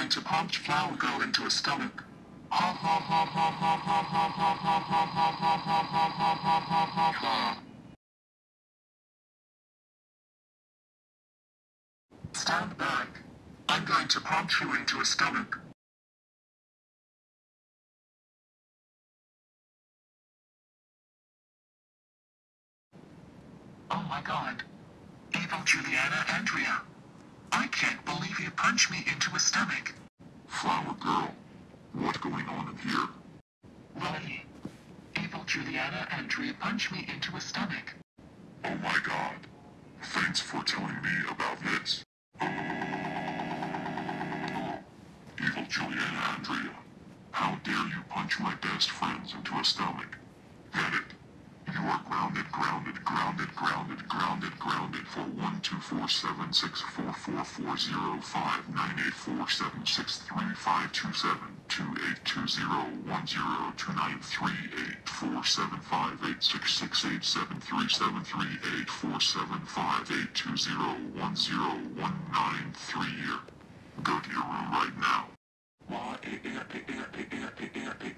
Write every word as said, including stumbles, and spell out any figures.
going to punch flower girl into a stomach. Ha ha ha ha ha ha ha ha ha ha ha ha ha ha ha ha ha ha. Stand back. I'm going to punch you into a stomach. Oh my god. Evil Juliana Andrea. I can't believe you punched me into a stomach. Flower girl, what's going on in here? Ronnie. Evil Juliana Andrea punched me into a stomach. Oh my god. Thanks for telling me about this. Evil Juliana Andrea, how dare you punch my best friends into a stomach? Get it? You are grounded, grounded, grounded, grounded, grounded, grounded for one two four seven six four four four zero five nine eight four seven six three five two seven two eight two zero one zero two nine three eight four seven five eight six six eight seven three seven three eight four seven five eight two zero one zero one nine three. Go to your room right now.